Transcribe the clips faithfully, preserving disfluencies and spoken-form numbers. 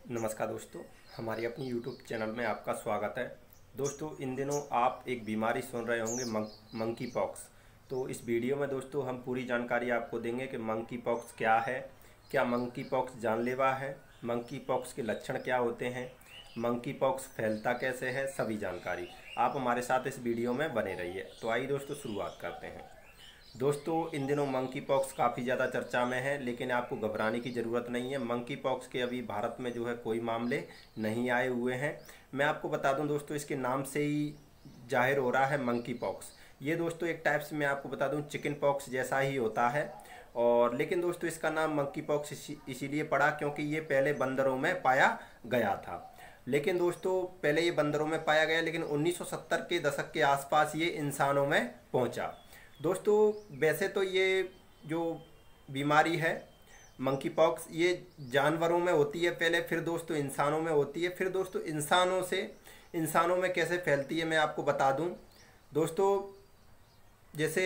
नमस्कार दोस्तों, हमारी अपनी यूट्यूब चैनल में आपका स्वागत है। दोस्तों, इन दिनों आप एक बीमारी सुन रहे होंगे, मंकी पॉक्स। तो इस वीडियो में दोस्तों हम पूरी जानकारी आपको देंगे कि मंकी पॉक्स क्या है, क्या मंकी पॉक्स जानलेवा है, मंकी पॉक्स के लक्षण क्या होते हैं, मंकी पॉक्स फैलता कैसे है, सभी जानकारी। आप हमारे साथ इस वीडियो में बने रहिए। तो आइए दोस्तों शुरुआत करते हैं। दोस्तों, इन दिनों मंकी पॉक्स काफ़ी ज़्यादा चर्चा में है, लेकिन आपको घबराने की ज़रूरत नहीं है। मंकी पॉक्स के अभी भारत में जो है कोई मामले नहीं आए हुए हैं। मैं आपको बता दूं दोस्तों, इसके नाम से ही जाहिर हो रहा है मंकी पॉक्स। ये दोस्तों एक टाइप से मैं आपको बता दूं चिकन पॉक्स जैसा ही होता है। और लेकिन दोस्तों इसका नाम मंकी पॉक्स इसी इसीलिए पड़ा क्योंकि ये पहले बंदरों में पाया गया था। लेकिन दोस्तों पहले ये बंदरों में पाया गया, लेकिन उन्नीस सौ सत्तर के दशक के आसपास ये इंसानों में पहुंचा। दोस्तों वैसे तो ये जो बीमारी है मंकी पॉक्स, ये जानवरों में होती है पहले, फिर दोस्तों इंसानों में होती है, फिर दोस्तों इंसानों से इंसानों में कैसे फैलती है मैं आपको बता दूं। दोस्तों जैसे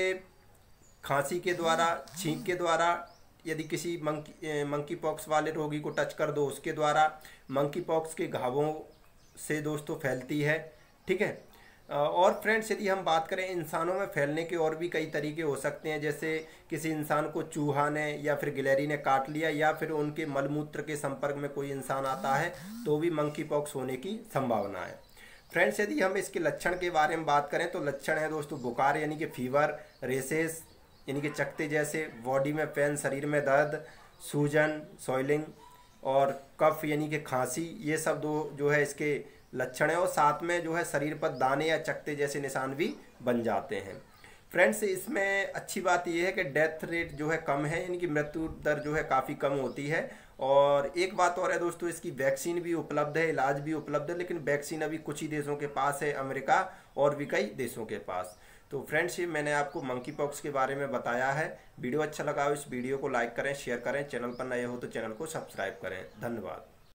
खांसी के द्वारा, छींक के द्वारा, यदि किसी मंकी मंकी पॉक्स वाले रोगी को टच कर दो उसके द्वारा, मंकी पॉक्स के घावों से दोस्तों फैलती है। ठीक है। और फ्रेंड्स यदि हम बात करें इंसानों में फैलने के और भी कई तरीके हो सकते हैं। जैसे किसी इंसान को चूहा ने या फिर गिलहरी ने काट लिया, या फिर उनके मलमूत्र के संपर्क में कोई इंसान आता है तो भी मंकी पॉक्स होने की संभावना है। फ्रेंड्स यदि हम इसके लक्षण के बारे में बात करें तो लक्षण है दोस्तों बुखार यानी कि फीवर, रेसेस यानी कि चकत्ते जैसे, बॉडी में पेन, शरीर में दर्द, सूजन, सॉइलिंग, और कफ यानी कि खांसी, ये सब दो जो है इसके लक्षण है। और साथ में जो है शरीर पर दाने या चकत्ते जैसे निशान भी बन जाते हैं। फ्रेंड्स इसमें अच्छी बात यह है कि डेथ रेट जो है कम है, यानी कि मृत्यु दर जो है काफ़ी कम होती है। और एक बात और है दोस्तों, इसकी वैक्सीन भी उपलब्ध है, इलाज भी उपलब्ध है, लेकिन वैक्सीन अभी कुछ ही देशों के पास है, अमेरिका और भी कई देशों के पास। तो फ्रेंड्स ये मैंने आपको मंकी पॉक्स के बारे में बताया है। वीडियो अच्छा लगा हो इस वीडियो को लाइक करें, शेयर करें, चैनल पर नए हो तो चैनल को सब्सक्राइब करें। धन्यवाद।